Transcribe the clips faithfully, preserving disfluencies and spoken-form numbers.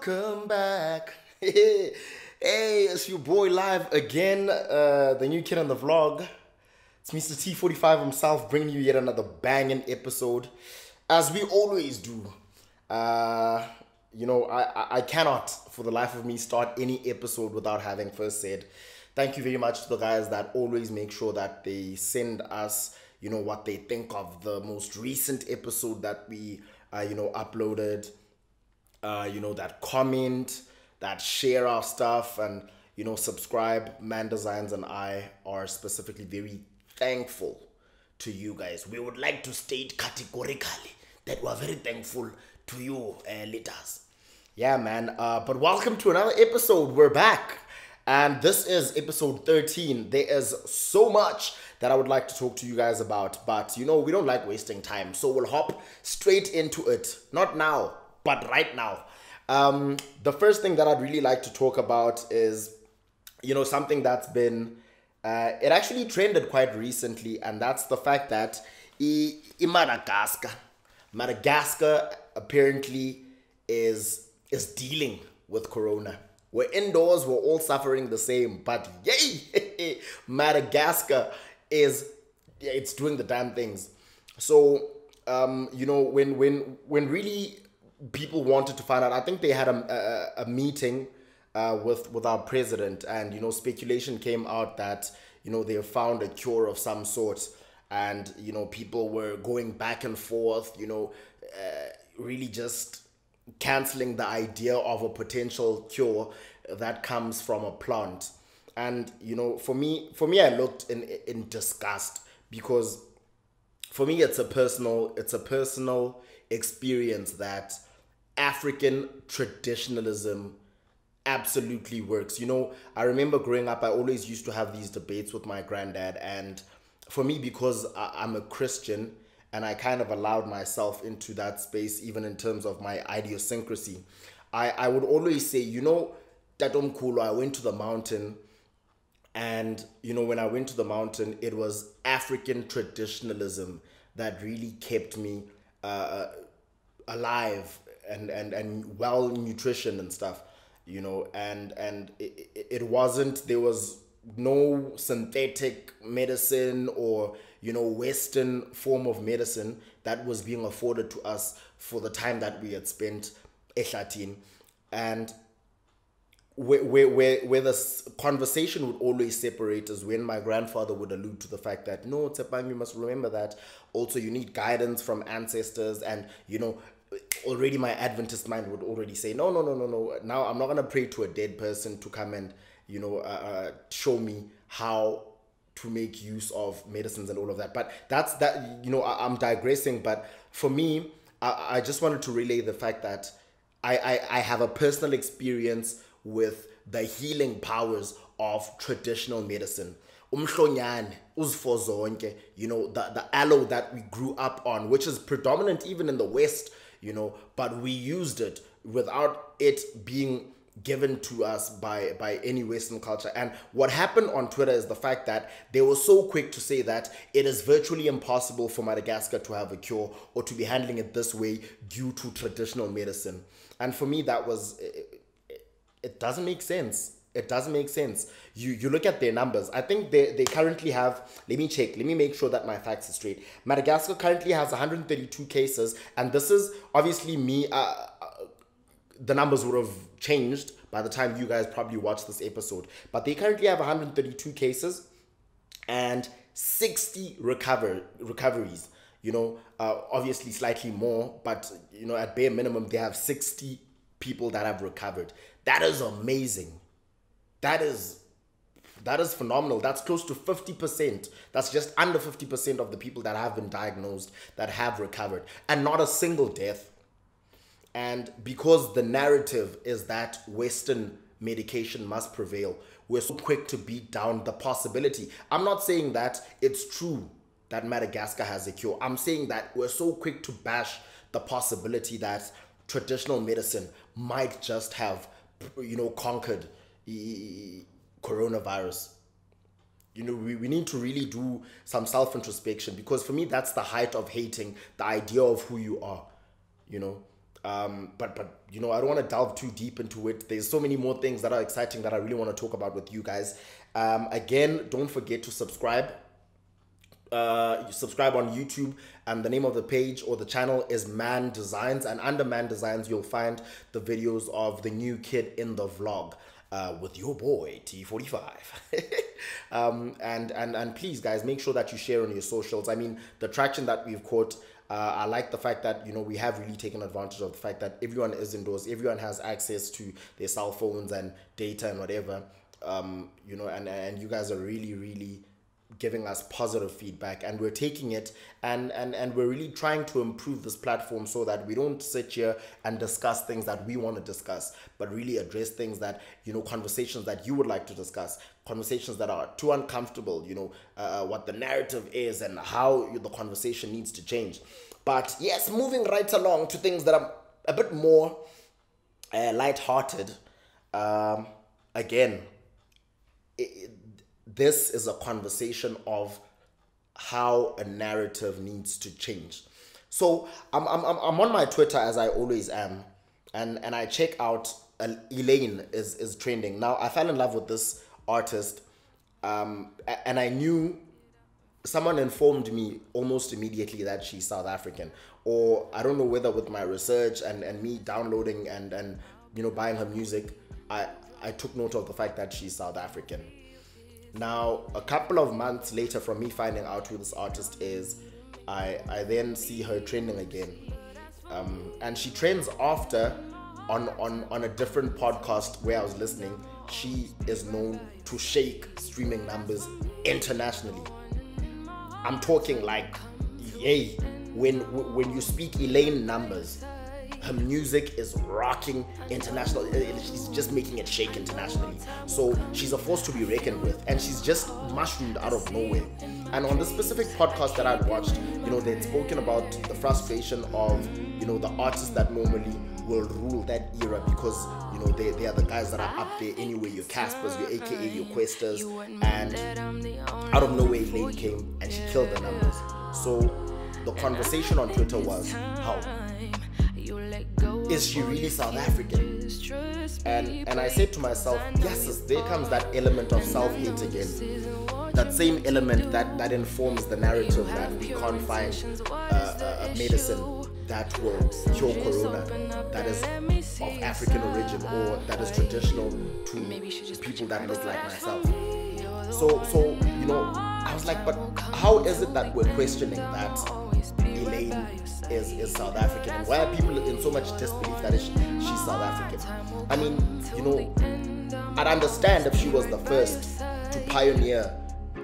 Welcome back. Hey, it's your boy live again, uh, the new kid on the vlog. It's Mister T forty-five himself bringing you yet another banging episode, as we always do. Uh, you know, I, I, I cannot, for the life of me, start any episode without having first said thank you very much to the guys that always make sure that they send us, you know, what they think of the most recent episode that we, uh, you know, uploaded. Uh, you know, that comment, that share our stuff, and, you know, subscribe. Man Designs and I are specifically very thankful to you guys. We would like to state categorically that we're very thankful to you, uh, leaders. Yeah, man. Uh, but welcome to another episode. We're back. And this is episode thirteen. There is so much that I would like to talk to you guys about. But, you know, we don't like wasting time. So we'll hop straight into it. Not now, but right now. Um, the first thing that I'd really like to talk about is, you know, something that's been, uh, it actually trended quite recently, and that's the fact that in Madagascar, Madagascar apparently is, is dealing with Corona. We're indoors, we're all suffering the same, but yay, Madagascar is, yeah, it's doing the damn things. So, um, you know, when, when, when really people wanted to find out, I think they had a, a, a meeting uh, with, with our president, and, you know, speculation came out that, you know, they have found a cure of some sort, and, you know, people were going back and forth, you know, uh, really just canceling the idea of a potential cure that comes from a plant. And, you know, for me, for me, I looked in, in disgust, because for me, it's a personal, it's a personal experience that African traditionalism absolutely works. You know, I remember growing up, I always used to have these debates with my granddad, and for me, because I'm a Christian and I kind of allowed myself into that space, even in terms of my idiosyncrasy, I, I would always say, you know, Tatom Kulo, I went to the mountain, and, you know, when I went to the mountain, it was African traditionalism that really kept me uh, alive and, and, and well nutrition and stuff, you know, and, and it, it wasn't, there was no synthetic medicine or, you know, Western form of medicine that was being afforded to us for the time that we had spent ehlathini. And where, where, where, where the conversation would always separate is when my grandfather would allude to the fact that, no, Tsepang, you must remember that also you need guidance from ancestors. And, you know, already my Adventist mind would already say, no, no, no, no, no. Now I'm not going to pray to a dead person to come and, you know, uh, show me how to make use of medicines and all of that. But that's that, you know, I, I'm digressing. But for me, I, I just wanted to relay the fact that I, I, I have a personal experience with the healing powers of traditional medicine. Umhlonyane, uzfozonke, you know, the, the aloe that we grew up on, which is predominant even in the West, you know, but we used it without it being given to us by, by any Western culture. And what happened on Twitter is the fact that they were so quick to say that it is virtually impossible for Madagascar to have a cure or to be handling it this way due to traditional medicine. And for me, that was, it, it doesn't make sense. It doesn't make sense. You you look at their numbers. I think they, they currently have, let me check, let me make sure that my facts are straight. Madagascar currently has one hundred thirty-two cases, and this is obviously me, uh, uh, the numbers would have changed by the time you guys probably watch this episode. But they currently have one hundred thirty-two cases and sixty recover, recoveries. You know, uh, obviously slightly more, but, you know, at bare minimum, they have sixty people that have recovered. That is amazing. That is, that is phenomenal. That's close to fifty percent. That's just under fifty percent of the people that have been diagnosed that have recovered, and not a single death. And because the narrative is that Western medication must prevail, we're so quick to beat down the possibility. I'm not saying that it's true that Madagascar has a cure. I'm saying that we're so quick to bash the possibility that traditional medicine might just have, you know, conquered coronavirus. You know, we, we need to really do some self-introspection, because for me, that's the height of hating the idea of who you are, you know. Um, but but you know, I don't want to delve too deep into it. There's so many more things that are exciting that I really want to talk about with you guys. Um, again, don't forget to subscribe. Uh, you subscribe on YouTube, and the name of the page or the channel is Man Designs, and under Man Designs you'll find the videos of the new kid in the vlog uh, with your boy T forty-five. um, and and and please, guys, make sure that you share on your socials. I mean, the traction that we've caught. Uh, I like the fact that, you know, we have really taken advantage of the fact that everyone is indoors, everyone has access to their cell phones and data and whatever, um, you know, and, and you guys are really, really giving us positive feedback, and we're taking it and, and, and we're really trying to improve this platform so that we don't sit here and discuss things that we want to discuss, but really address things that, you know, conversations that you would like to discuss, conversations that are too uncomfortable, you know, uh, what the narrative is and how the conversation needs to change. But yes, moving right along to things that are a bit more uh, light-hearted. Um, again, it, this is a conversation of how a narrative needs to change. So I'm, I'm, I'm on my Twitter, as I always am, and, and I check out uh, Elaine is, is trending. Now, I fell in love with this artist, um, and I knew, someone informed me almost immediately that she's South African, or I don't know whether with my research and, and me downloading and, and you know, buying her music, I, I took note of the fact that she's South African. Now, a couple of months later from me finding out who this artist is, I, I then see her trending again. Um, and she trends after, on, on, on a different podcast where I was listening, she is known to shake streaming numbers internationally. I'm talking like, yay, when, when you speak Elaine numbers, her music is rocking international. She's just making it shake internationally. So she's a force to be reckoned with, and she's just mushroomed out of nowhere. And on the specific podcast that I'd watched, you know, they'd spoken about the frustration of, you know, the artists that normally will rule that era because, you know, they, they are the guys that are up there anyway, your Caspers, your A K A, your Questas, and out of nowhere Elaine came and she killed the numbers. So the conversation on Twitter was, how? Is she really South African? And and I said to myself, yes, there comes that element of self-hate again. That same element that, that informs the narrative that we can't find uh, a medicine that will cure corona that is of African origin or that is traditional to people that look like myself. So, so you know, I was like, but how is it that we're questioning that Elaine is, is South African? And why are people in so much disbelief that is, she's South African? I mean, you know, I'd understand if she was the first to pioneer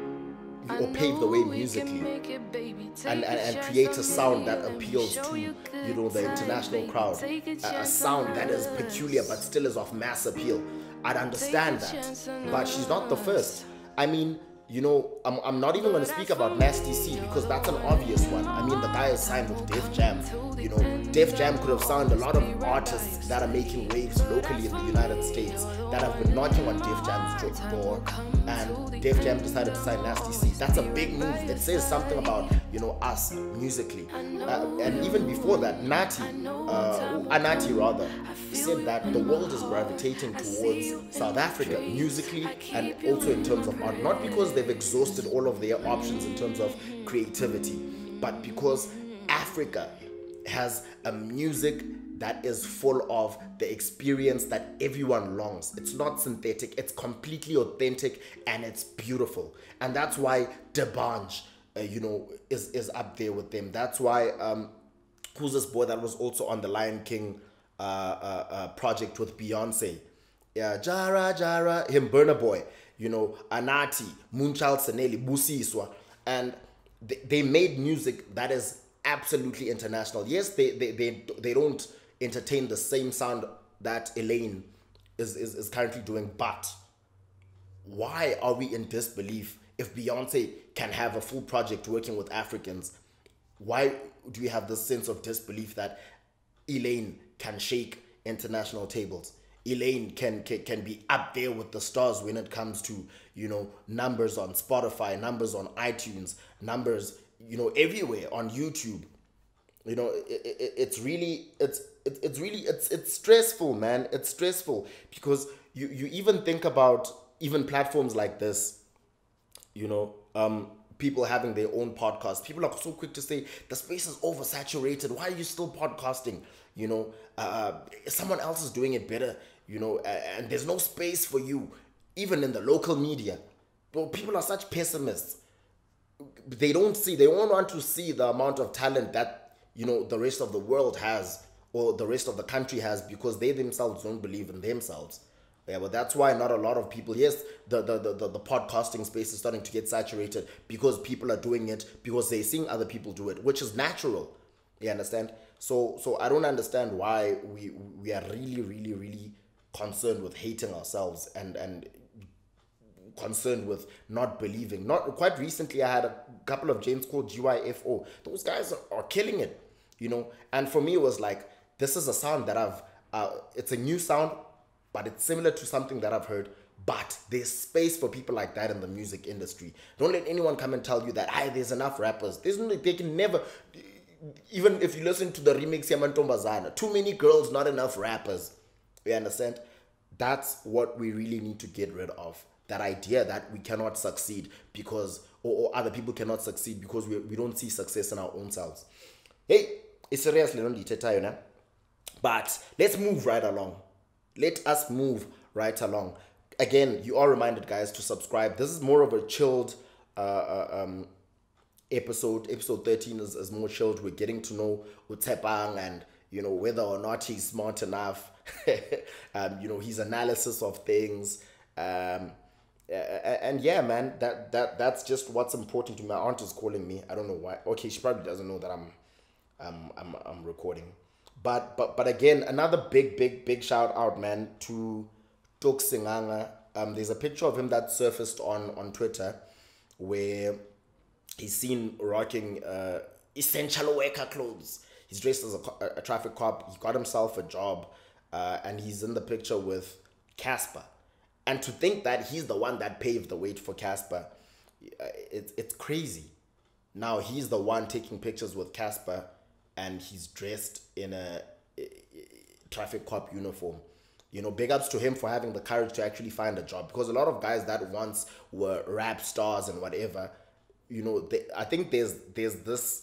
or pave the way musically and, and, and create a sound that appeals to, you know, the international crowd, a, a sound that is peculiar but still is of mass appeal. I'd understand that, but she's not the first. I mean, you know, I'm, I'm not even going to speak about Nasty C because that's an obvious one. I mean, the guy is signed with Def Jam. You know, Def Jam could have signed a lot of artists that are making waves locally in the United States that have been knocking on Def Jam's door, and Def Jam decided to sign Nasty C. That's a big move. It says something about, you know, us musically. Uh, and even before that, Nati, uh, Anati rather, said that the world is gravitating towards South Africa musically and also in terms of art, not because they've exhausted all of their options in terms of creativity, but because Africa has a music that is full of the experience that everyone longs. It's not synthetic, it's completely authentic, and it's beautiful. And that's why Dabata, uh, you know, is, is up there with them. That's why, um, who's this boy that was also on the Lion King uh, uh, uh, project with Beyonce? Yeah, Jara, Jara, him, Burna Boy, you know, Anati, Moonchild Saneli, Busiswa. And they, they made music that is absolutely international. Yes, they, they, they, they don't entertain the same sound that Elaine is, is, is currently doing, but why are we in disbelief if Beyonce can have a full project working with Africans? Why do we have this sense of disbelief that Elaine can shake international tables? Elaine can, can can be up there with the stars when it comes to, you know, numbers on Spotify, numbers on iTunes, numbers, you know, everywhere on YouTube. You know, it, it, it's really it's it, it's really it's it's stressful, man. It's stressful because you you even think about even platforms like this, you know, um people having their own podcast. People are so quick to say the space is oversaturated. Why are you still podcasting? You know, uh someone else is doing it better, you know, a- and there's no space for you even in the local media. Well, people are such pessimists. They don't see, they don't want to see the amount of talent that, you know, the rest of the world has, or the rest of the country has, because they themselves don't believe in themselves. Yeah, but that's why not a lot of people, yes, the the, the, the the podcasting space is starting to get saturated because people are doing it because they're seeing other people do it, which is natural. You understand? So so I don't understand why we we are really really really concerned with hating ourselves and and concerned with not believing. Not quite recently, I had a couple of James called G Y F O. Those guys are, are killing it, you know. And for me, it was like, this is a sound that I've. Uh, it's a new sound, but it's similar to something that I've heard. But there's space for people like that in the music industry. Don't let anyone come and tell you that, hey, there's enough rappers. There's no, they can never. Even if you listen to the remix Yamantombazana, too many girls, not enough rappers. You understand? That's what we really need to get rid of. That idea that we cannot succeed because, or, or other people cannot succeed because we, we don't see success in our own selves. Hey, it's seriously not the you know? But let's move right along. Let us move right along. Again, you are reminded, guys, to subscribe. This is more of a chilled uh, uh, um, episode. Episode thirteen is, is more chilled. We're getting to know Utepang and, you know, whether or not he's smart enough. um, you know, his analysis of things. Um, and yeah, man, that that that's just what's important to me. My aunt is calling me. I don't know why. Okay, she probably doesn't know that I'm I'm I'm, I'm recording. But but but again, another big big big shout out, man, to Tok Singanga. Um, there's a picture of him that surfaced on on Twitter where he's seen rocking uh, essential worker clothes. He's dressed as a, a traffic cop. He got himself a job, uh, and he's in the picture with Casper. And to think that he's the one that paved the way for Casper, uh, it, it's crazy. Now he's the one taking pictures with Casper, and he's dressed in a, a, a traffic cop uniform. You know, big ups to him for having the courage to actually find a job, because a lot of guys that once were rap stars and whatever, you know, they, I think there's there's this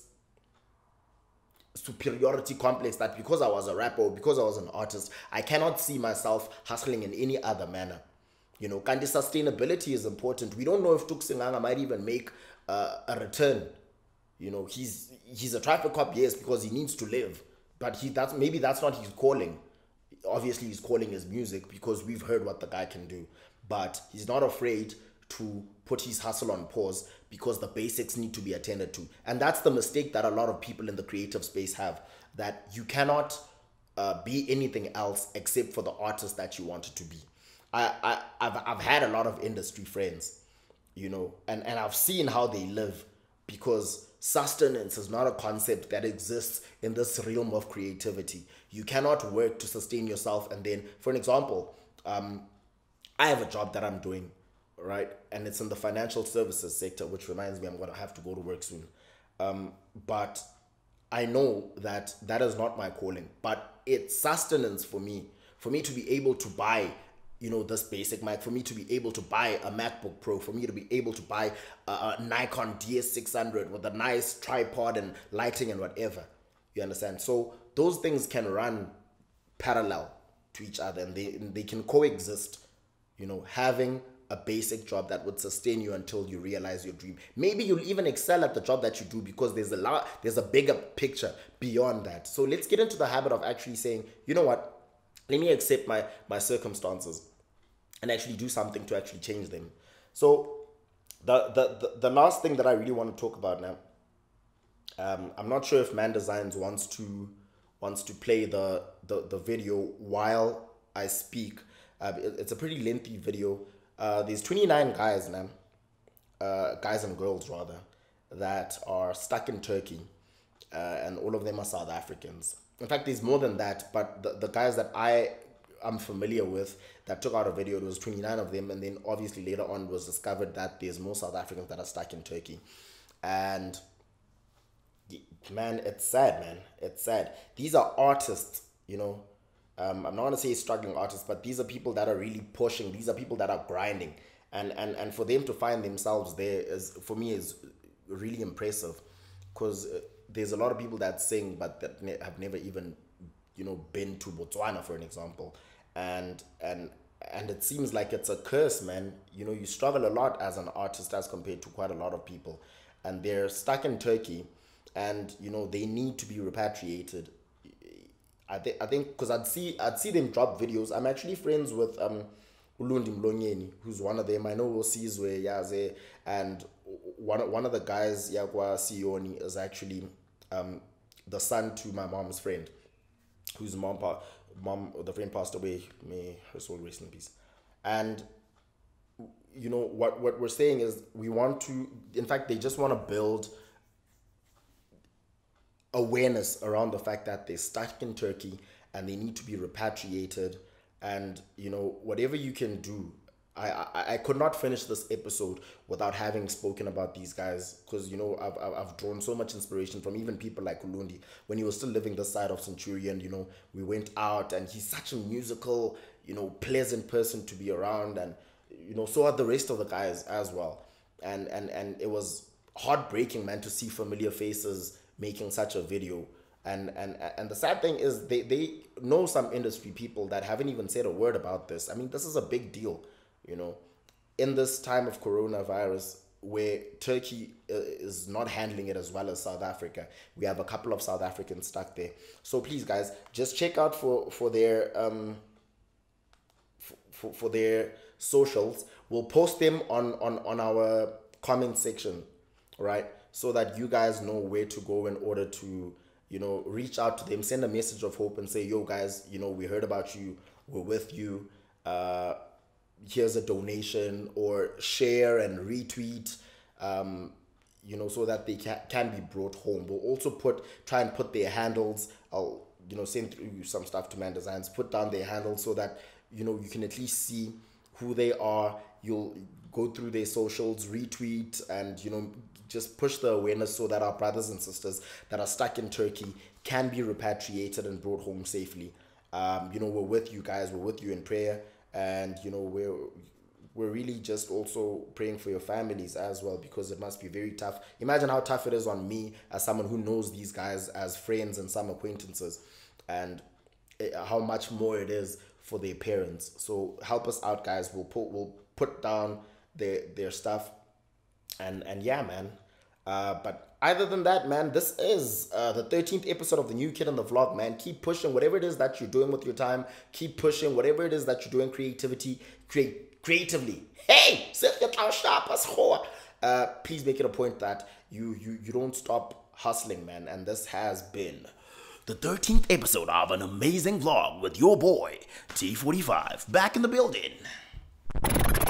superiority complex that because I was a rapper or because I was an artist, I cannot see myself hustling in any other manner. You know, kind of sustainability is important. We don't know if Tuk Singanga might even make uh, a return. You know, he's he's a traffic cop, yes, because he needs to live. But he that's maybe that's not his calling. Obviously, his calling is music because we've heard what the guy can do. But he's not afraid to put his hustle on pause because the basics need to be attended to. And that's the mistake that a lot of people in the creative space have, that you cannot uh, be anything else except for the artist that you wanted to be. I, I, I've, I've had a lot of industry friends, you know, and, and I've seen how they live, because sustenance is not a concept that exists in this realm of creativity. You cannot work to sustain yourself. And then, for an example, um, I have a job that I'm doing, right? And it's in the financial services sector, which reminds me I'm going to have to go to work soon. Um, but I know that that is not my calling, but it's sustenance for me, for me to be able to buy, you know, this basic mic, for me to be able to buy a MacBook Pro, for me to be able to buy a, a Nikon D S six hundred with a nice tripod and lighting and whatever. You understand? So those things can run parallel to each other, and they, they can coexist, you know, having a basic job that would sustain you until you realize your dream. Maybe you'll even excel at the job that you do because there's a lot, there's a bigger picture beyond that. So let's get into the habit of actually saying, you know what, let me accept my, my circumstances and actually do something to actually change them. So the, the, the, the last thing that I really want to talk about now, um, I'm not sure if Man Designs wants to wants to play the, the, the video while I speak. Uh, it, it's a pretty lengthy video. Uh, there's twenty-nine guys now, uh, guys and girls rather, that are stuck in Turkey, uh, and all of them are South Africans. In fact, there's more than that, but the, the guys that I am familiar with that took out a video, it was twenty-nine of them, and then obviously later on was discovered that there's more South Africans that are stuck in Turkey. And Man, it's sad, man. It's sad. These are artists, you know. Um, I'm not gonna say struggling artists, but these are people that are really pushing. These are people that are grinding, and and and for them to find themselves there is, for me, is really impressive, because there's a lot of people that sing but that ne- have never even, you know, been to Botswana, for an example, and and and it seems like it's a curse, man. You know, you struggle a lot as an artist as compared to quite a lot of people, and they're stuck in Turkey, and you know they need to be repatriated. I think I think because I'd see I'd see them drop videos. I'm actually friends with um Ulundi Mlonyeni, who's one of them. I know Sizwe Yaze, and one one of the guys, Yagwa Sioni, is actually um the son to my mom's friend, whose mom pa- mom the friend passed away. May her soul rest in peace. And you know what what we're saying is we want to. In fact, they just want to build awareness around the fact that they're stuck in Turkey and they need to be repatriated. And you know, whatever you can do, I I, I could not finish this episode without having spoken about these guys, because you know I've, I've I've drawn so much inspiration from even people like Ulundi when he was still living this side of Centurion. You know, we went out, and he's such a musical, you know, pleasant person to be around, and you know, so are the rest of the guys as well. And and and it was heartbreaking, man, to see familiar faces making such a video. And and and the sad thing is they they know some industry people that haven't even said a word about this. I mean, this is a big deal, you know, in this time of coronavirus, where Turkey uh, is not handling it as well as South Africa. We have a couple of South Africans stuck there. So please, guys, just check out for for their um for, for their socials. We'll post them on on on our comment section, right? So that you guys know where to go in order to, you know, reach out to them, send a message of hope and say, yo guys, you know, we heard about you, we're with you, uh, here's a donation, or share and retweet, um, you know, so that they can, can be brought home. We'll also put, try and put their handles, I'll, you know, send through some stuff to Man Designs, put down their handles so that, you know, you can at least see who they are. You'll go through their socials, retweet, and, you know, just push the awareness so that our brothers and sisters that are stuck in Turkey can be repatriated and brought home safely. Um, you know, we're with you guys. We're with you in prayer, and you know, we're we're really just also praying for your families as well, because it must be very tough. Imagine how tough it is on me as someone who knows these guys as friends and some acquaintances, and how much more it is for their parents. So help us out, guys. We'll put we'll put down their their stuff. And and yeah, man. Uh, but other than that, man, this is uh, the thirteenth episode of the New Kid in the Vlog, man. Keep pushing whatever it is that you're doing with your time. Keep pushing whatever it is that you're doing creativity, create creatively. Hey, uh, please make it a point that you you you don't stop hustling, man. And this has been the thirteenth episode of an amazing vlog with your boy T forty-five, back in the building.